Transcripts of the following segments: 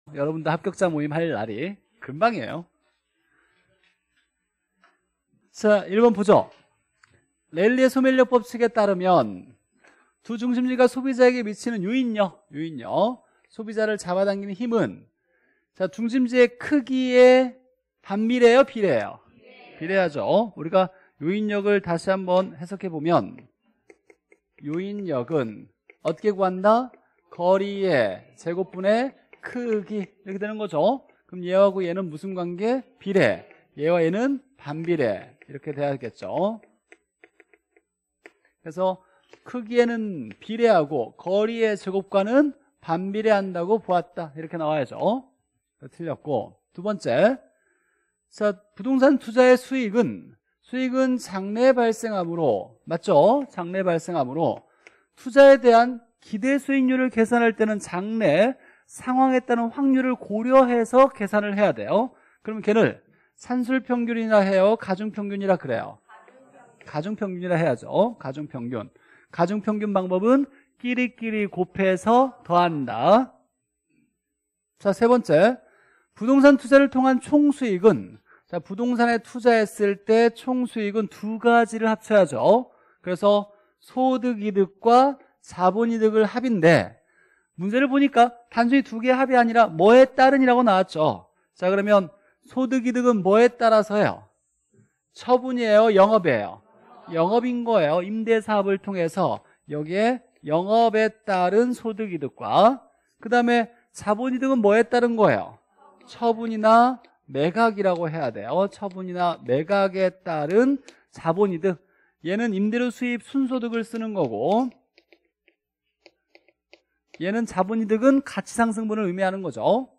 여러분도 합격자 모임 할 날이 금방이에요. 자, 1번 보죠. 랠리의 소멸력 법칙에 따르면 두 중심지가 소비자에게 미치는 유인력, 소비자를 잡아당기는 힘은 자, 중심지의 크기에 반비례해요, 비례해요? 비례하죠. 우리가 요인력을 다시 한번 해석해 보면 요인력은 어떻게 구한다? 거리의 제곱분의 크기 이렇게 되는 거죠. 그럼 얘하고 얘는 무슨 관계? 비례. 얘와 얘는 반비례 이렇게 돼야겠죠. 그래서 크기에는 비례하고 거리의 제곱과는 반비례한다고 보았다 이렇게 나와야죠. 틀렸고 두 번째, 자, 부동산 투자의 수익은 장래 발생하므로 맞죠? 장래 발생하므로 투자에 대한 기대 수익률을 계산할 때는 장래 상황에 따른 확률을 고려해서 계산을 해야 돼요. 그러면 걔를 산술평균이라 해요? 가중평균이라 그래요? 가중평균이라 해야죠. 가중평균 방법은 끼리끼리 곱해서 더한다. 자, 세 번째, 부동산 투자를 통한 총수익은 자, 부동산에 투자했을 때 총수익은 두 가지를 합쳐야죠. 그래서 소득이득과 자본이득을 합인데 문제를 보니까 단순히 두 개의 합이 아니라 뭐에 따른이라고 나왔죠. 자, 그러면 소득이득은 뭐에 따라서요? 처분이에요? 영업이에요? 영업인 거예요. 임대사업을 통해서 여기에 영업에 따른 소득이득과 그 다음에 자본이득은 뭐에 따른 거예요? 처분이나 매각이라고 해야 돼요. 처분이나 매각에 따른 자본이득. 얘는 임대료 수입 순소득을 쓰는 거고 얘는 자본이득은 가치상승분을 의미하는 거죠.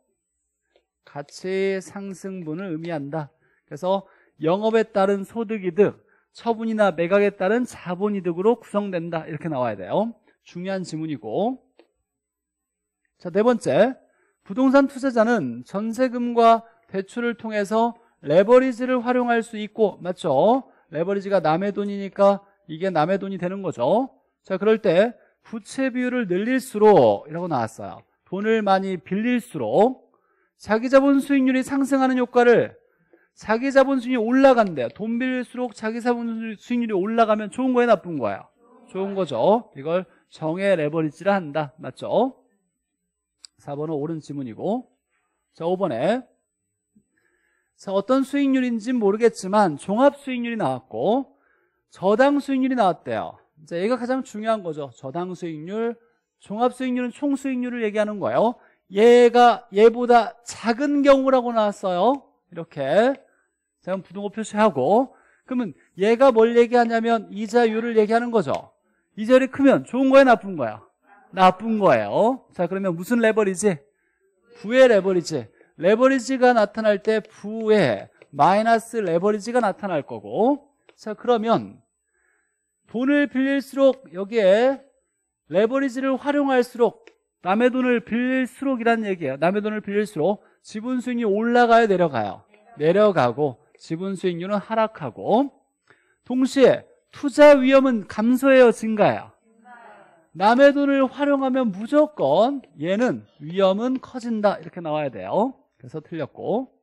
가치상승분을 의미한다. 그래서 영업에 따른 소득이득, 처분이나 매각에 따른 자본이득으로 구성된다. 이렇게 나와야 돼요. 중요한 지문이고. 자, 네 번째, 부동산 투자자는 전세금과 대출을 통해서 레버리지를 활용할 수 있고 맞죠? 레버리지가 남의 돈이니까 이게 남의 돈이 되는 거죠. 자, 그럴 때 부채 비율을 늘릴수록 이라고 나왔어요. 돈을 많이 빌릴수록 자기 자본 수익률이 상승하는 효과를 자기 자본 수익률이 올라간대요. 돈 빌릴수록 자기 자본 수익률이 올라가면 좋은 거예요, 나쁜 거예요? 좋은 거죠. 이걸 정의 레버리지라 한다. 맞죠? 4번은 옳은 지문이고. 자, 5번에 자, 어떤 수익률인지는 모르겠지만 종합 수익률이 나왔고 저당 수익률이 나왔대요. 자, 얘가 가장 중요한 거죠. 저당 수익률, 종합 수익률은 총 수익률을 얘기하는 거예요. 얘가 얘보다 작은 경우라고 나왔어요. 이렇게. 자, 그럼 부등호 표시하고 그러면 얘가 뭘 얘기하냐면 이자율을 얘기하는 거죠. 이자율이 크면 좋은 거예요, 나쁜 거예요? 나쁜 거예요. 자, 그러면 무슨 레버리지? 부의 레버리지. 레버리지가 나타날 때 부의 마이너스 레버리지가 나타날 거고 자, 그러면 돈을 빌릴수록 여기에 레버리지를 활용할수록 남의 돈을 빌릴수록이라는 얘기예요. 남의 돈을 빌릴수록 지분 수익률이 올라가요, 내려가요? 내려가고 지분 수익률은 하락하고 동시에 투자 위험은 감소해요, 증가해요? 남의 돈을 활용하면 무조건 얘는 위험은 커진다 이렇게 나와야 돼요. 그래서 틀렸고.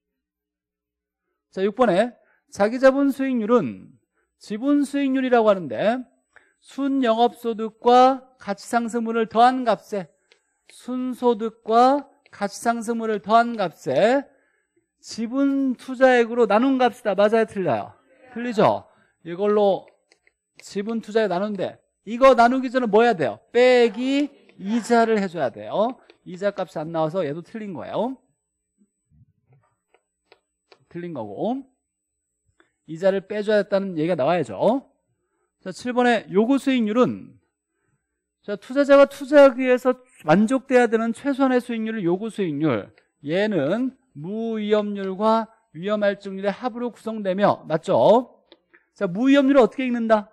자, 6번에 자기자본 수익률은 지분 수익률이라고 하는데 순영업소득과 가치상승분을 더한 값에 순소득과 가치상승분을 더한 값에 지분 투자액으로 나눈 값이다. 맞아요, 틀려요? 틀리죠? 이걸로 지분 투자액 나누는데 이거 나누기 전에 뭐 해야 돼요? 빼기 이자를 해줘야 돼요. 이자 값이 안 나와서 얘도 틀린 거예요. 틀린 거고 이자를 빼줘야겠다는 얘기가 나와야죠. 자, 7번의 요구 수익률은 자, 투자자가 투자하기 위해서 만족돼야 되는 최소한의 수익률을 요구 수익률. 얘는 무위험률과 위험할증률의 합으로 구성되며 맞죠? 자, 무위험률을 어떻게 읽는다?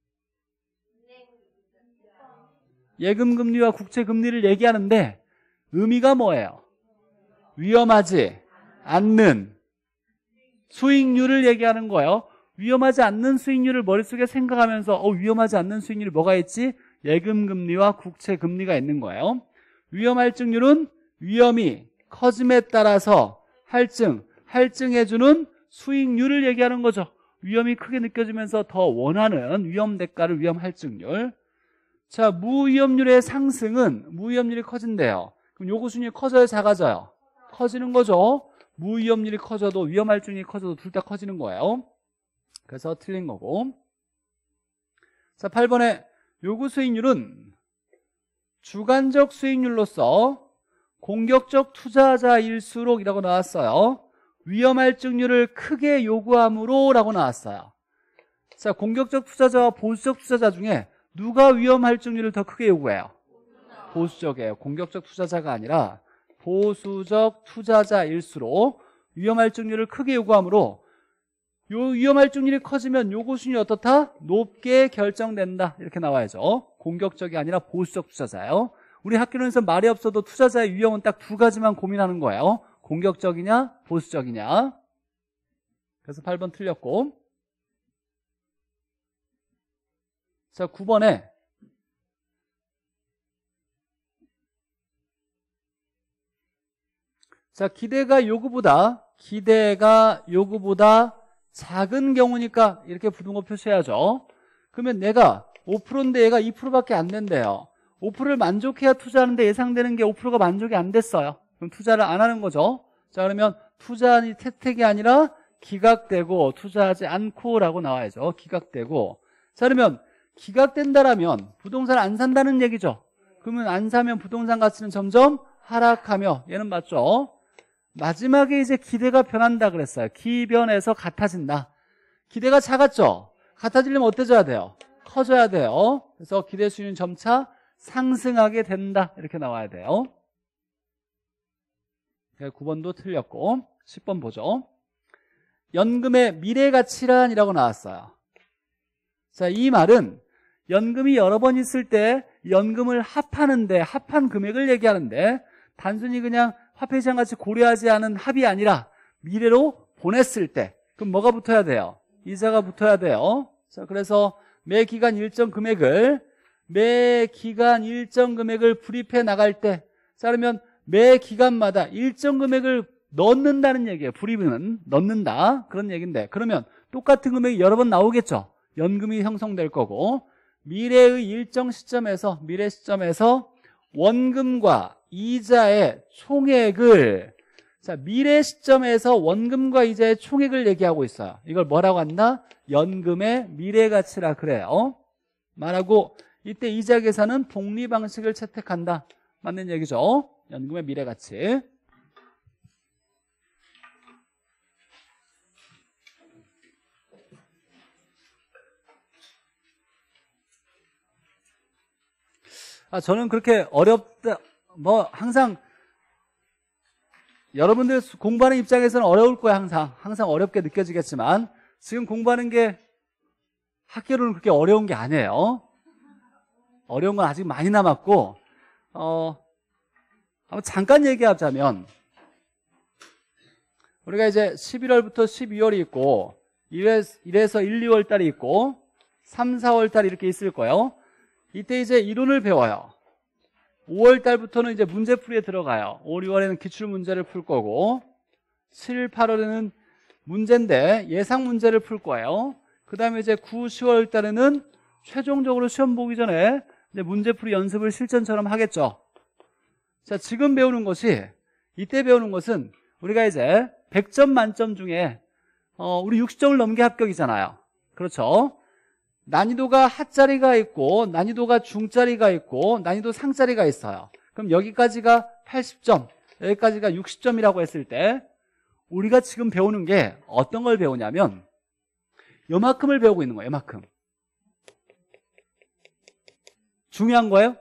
예금금리와 국채금리를 얘기하는데 의미가 뭐예요? 위험하지 않는 수익률을 얘기하는 거예요. 위험하지 않는 수익률을 머릿속에 생각하면서 위험하지 않는 수익률이 뭐가 있지? 예금금리와 국채금리가 있는 거예요. 위험할증률은 위험이 커짐에 따라서 할증해주는 수익률을 얘기하는 거죠. 위험이 크게 느껴지면서 더 원하는 위험 대가를 위험 할증률. 자, 무위험률의 상승은 무위험률이 커진대요. 그럼 요구 수익률이 커져요, 작아져요? 커지는 거죠. 무위험률이 커져도 위험 할증률이 커져도 둘 다 커지는 거예요. 그래서 틀린 거고. 자, 8번에 요구 수익률은 주관적 수익률로서 공격적 투자자일수록 이라고 나왔어요. 위험 할증률을 크게 요구함으로 라고 나왔어요. 자, 공격적 투자자와 보수적 투자자 중에 누가 위험 할증률을 더 크게 요구해요? 보수적이에요. 공격적 투자자가 아니라 보수적 투자자일수록 위험 할증률을 크게 요구함으로 요 위험 할증률이 커지면 요구 수익률이 어떻다? 높게 결정된다. 이렇게 나와야죠. 공격적이 아니라 보수적 투자자예요. 우리 학교에서 말이 없어도 투자자의 유형은 딱 두 가지만 고민하는 거예요. 공격적이냐 보수적이냐. 그래서 8번 틀렸고. 자, 9번에 자, 기대가 요구보다 작은 경우니까 이렇게 부등호 표시해야죠. 그러면 내가 5%인데 얘가 2%밖에 안 된대요. 5%를 만족해야 투자하는데 예상되는 게 5%가 만족이 안 됐어요. 그럼 투자를 안 하는 거죠. 자, 그러면 투자는 채택이 아니라 기각되고 투자하지 않고라고 나와야죠. 기각되고. 자, 그러면 기각된다라면 부동산을 안 산다는 얘기죠. 그러면 안 사면 부동산 가치는 점점 하락하며, 얘는 맞죠? 마지막에 이제 기대가 변한다 그랬어요. 기변에서 같아진다. 기대가 작았죠? 같아지려면 어때져야 돼요? 커져야 돼요. 그래서 기대 수익률은 점차 상승하게 된다. 이렇게 나와야 돼요. 9번도 틀렸고 10번 보죠. 연금의 미래가치란이라고 나왔어요. 자, 이 말은 연금이 여러 번 있을 때 연금을 합하는데, 합한 금액을 얘기하는데, 단순히 그냥 화폐시장 같이 고려하지 않은 합이 아니라 미래로 보냈을 때, 그럼 뭐가 붙어야 돼요? 이자가 붙어야 돼요. 자, 그래서 매 기간 일정 금액을 불입해 나갈 때, 자, 그러면 매 기간마다 일정 금액을 넣는다는 얘기예요. 불입은 넣는다, 그런 얘기인데, 그러면 똑같은 금액이 여러 번 나오겠죠. 연금이 형성될 거고, 미래의 일정 시점에서, 미래 시점에서 원금과 이자의 총액을, 자, 미래 시점에서 원금과 이자의 총액을 얘기하고 있어요. 이걸 뭐라고 한다? 연금의 미래가치라 그래요. 말하고, 이때 이자 계산은 복리 방식을 채택한다. 맞는 얘기죠. 연금의 미래가치. 저는 그렇게 어렵다, 항상 여러분들 공부하는 입장에서는 어려울 거예요. 항상 어렵게 느껴지겠지만, 지금 공부하는 게 학교로는 그렇게 어려운 게 아니에요. 어려운 건 아직 많이 남았고, 한번 잠깐 얘기하자면, 우리가 이제 11월부터 12월이 있고, 1에서 1, 2월 달이 있고, 3, 4월 달이 이렇게 있을 거예요. 이때 이제 이론을 배워요. 5월 달부터는 이제 문제풀이에 들어가요. 5, 6월에는 기출문제를 풀 거고, 7, 8월에는 문제인데 예상 문제를 풀 거예요. 그 다음에 이제 9, 10월 달에는 최종적으로 시험 보기 전에 이제 문제풀이 연습을 실전처럼 하겠죠. 자, 지금 배우는 것이, 이때 배우는 것은 우리가 이제 100점 만점 중에 우리 60점을 넘게 합격이잖아요. 그렇죠? 난이도가 하짜리가 있고, 난이도가 중짜리가 있고, 난이도 상짜리가 있어요. 그럼 여기까지가 80점, 여기까지가 60점이라고 했을 때, 우리가 지금 배우는 게 어떤 걸 배우냐면, 요만큼을 배우고 있는 거예요. 요만큼. 중요한 거예요?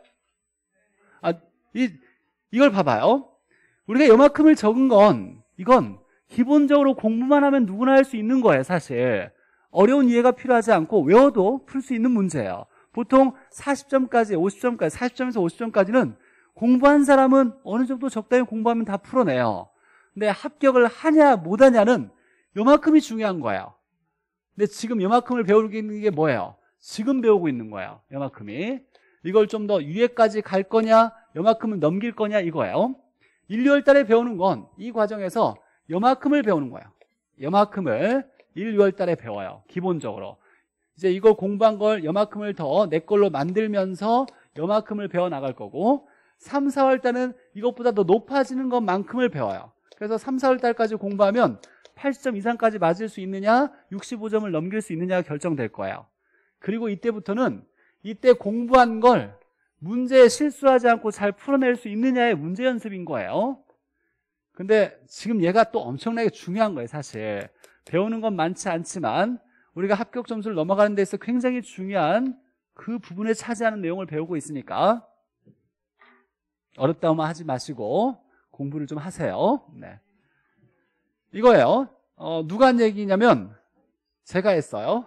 이걸 봐봐요. 우리가 요만큼을 적은 건, 이건 기본적으로 공부만 하면 누구나 할 수 있는 거예요, 사실. 어려운 이해가 필요하지 않고 외워도 풀 수 있는 문제예요. 보통 40점까지, 50점까지, 40점에서 50점까지는 공부한 사람은 어느 정도 적당히 공부하면 다 풀어내요. 근데 합격을 하냐 못하냐는 요만큼이 중요한 거예요. 근데 지금 요만큼을 배우고 있는 게 뭐예요? 지금 배우고 있는 거예요. 요만큼이. 이걸 좀 더 위에까지 갈 거냐, 요만큼을 넘길 거냐, 이거예요. 1, 2월 달에 배우는 건 이 과정에서 요만큼을 배우는 거예요. 요만큼을 1, 2월 달에 배워요. 기본적으로. 이제 이거 공부한 걸 요만큼을 더 내 걸로 만들면서 요만큼을 배워나갈 거고 3, 4월 달은 이것보다 더 높아지는 것만큼을 배워요. 그래서 3, 4월 달까지 공부하면 80점 이상까지 맞을 수 있느냐 65점을 넘길 수 있느냐가 결정될 거예요. 그리고 이때부터는 이때 공부한 걸 문제에 실수하지 않고 잘 풀어낼 수 있느냐의 문제 연습인 거예요. 근데 지금 얘가 또 엄청나게 중요한 거예요. 사실 배우는 건 많지 않지만 우리가 합격 점수를 넘어가는 데 있어서 굉장히 중요한 그 부분에 차지하는 내용을 배우고 있으니까 어렵다고만 하지 마시고 공부를 좀 하세요. 네. 이거예요. 누가 한 얘기냐면 제가 했어요.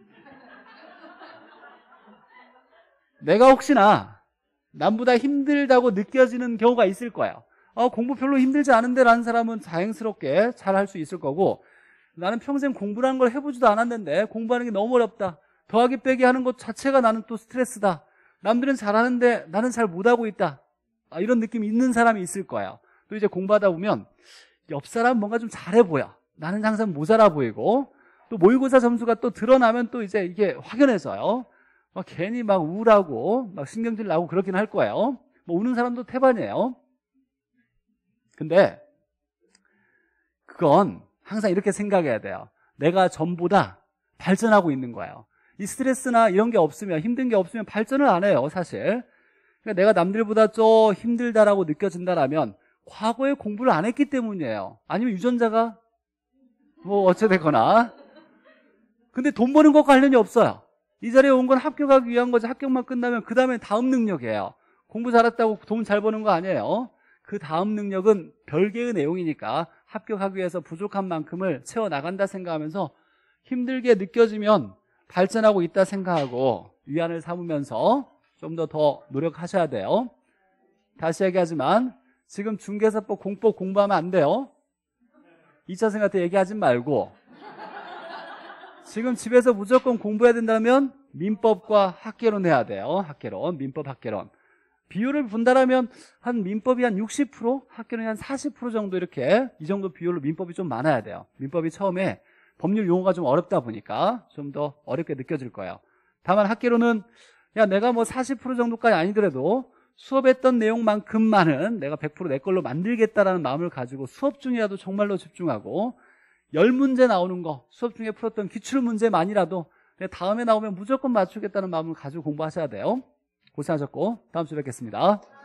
내가 혹시나 남보다 힘들다고 느껴지는 경우가 있을 거예요. 공부 별로 힘들지 않은데 라는 사람은 자연스럽게 잘 할 수 있을 거고 나는 평생 공부라는 걸 해보지도 않았는데 공부하는 게 너무 어렵다. 더하기 빼기 하는 것 자체가 나는 또 스트레스다. 남들은 잘하는데 나는 잘 못하고 있다. 이런 느낌이 있는 사람이 있을 거예요. 또 이제 공부하다 보면 옆 사람 뭔가 좀 잘해 보여. 나는 항상 모자라 보이고 또 모의고사 점수가 또 드러나면 또 이제 이게 확연해져요. 괜히 막 우울하고 막 신경질 나고 그렇긴 할 거예요. 우는 사람도 태반이에요. 근데 그건 항상 이렇게 생각해야 돼요. 내가 전보다 발전하고 있는 거예요. 이 스트레스나 이런 게 없으면 힘든 게 없으면 발전을 안 해요. 사실 그러니까 내가 남들보다 좀 힘들다라고 느껴진다라면 과거에 공부를 안 했기 때문이에요. 아니면 유전자가 어찌됐거나 근데 돈 버는 것과 관련이 없어요. 이 자리에 온 건 합격하기 위한 거지. 합격만 끝나면 그 다음에 다음 능력이에요. 공부 잘했다고 돈 잘 버는 거 아니에요. 그 다음 능력은 별개의 내용이니까 합격하기 위해서 부족한 만큼을 채워나간다 생각하면서 힘들게 느껴지면 발전하고 있다 생각하고 위안을 삼으면서 좀 더 노력하셔야 돼요. 다시 얘기하지만 지금 중개사법 공법 공부하면 안 돼요. 2차 생각 때 얘기하지 말고 지금 집에서 무조건 공부해야 된다면 민법과 학개론 해야 돼요. 학개론, 민법 학개론. 비율을 본다라면 한 민법이 한 60%, 학개론이 한 40% 정도 이렇게 이 정도 비율로 민법이 좀 많아야 돼요. 민법이 처음에 법률 용어가 좀 어렵다 보니까 좀 더 어렵게 느껴질 거예요. 다만 학개론은 야 내가 40% 정도까지 아니더라도 수업했던 내용만큼만은 내가 100% 내 걸로 만들겠다라는 마음을 가지고 수업 중이라도 정말로 집중하고 10문제 나오는 거 수업 중에 풀었던 기출문제만이라도 다음에 나오면 무조건 맞추겠다는 마음을 가지고 공부하셔야 돼요. 고생하셨고 다음 주에 뵙겠습니다.